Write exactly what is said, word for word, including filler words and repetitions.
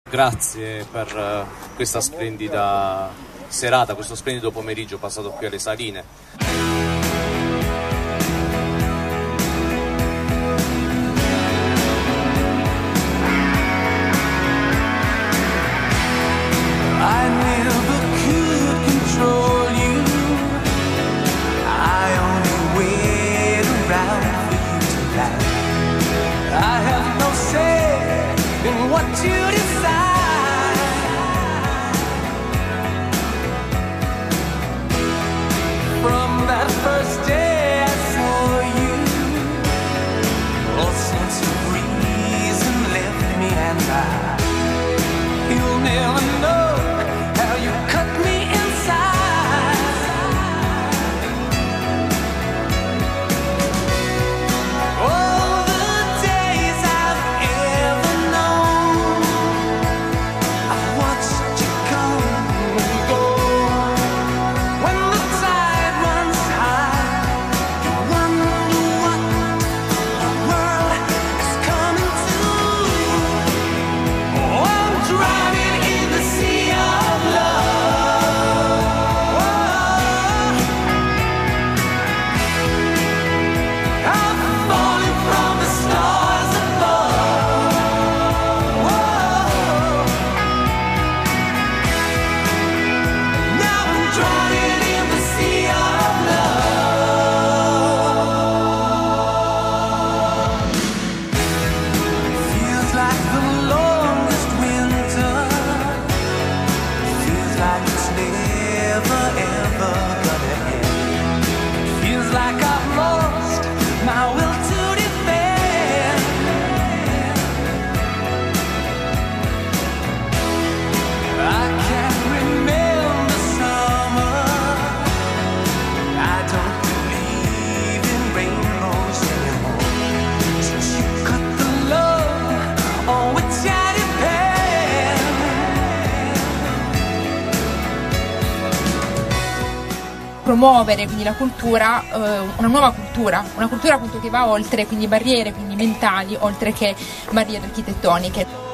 Grazie per questa splendida serata, questo splendido pomeriggio passato qui alle Saline. Promuovere quindi la cultura, eh, una nuova cultura, una cultura appunto che va oltre quindi barriere quindi mentali, oltre che barriere architettoniche.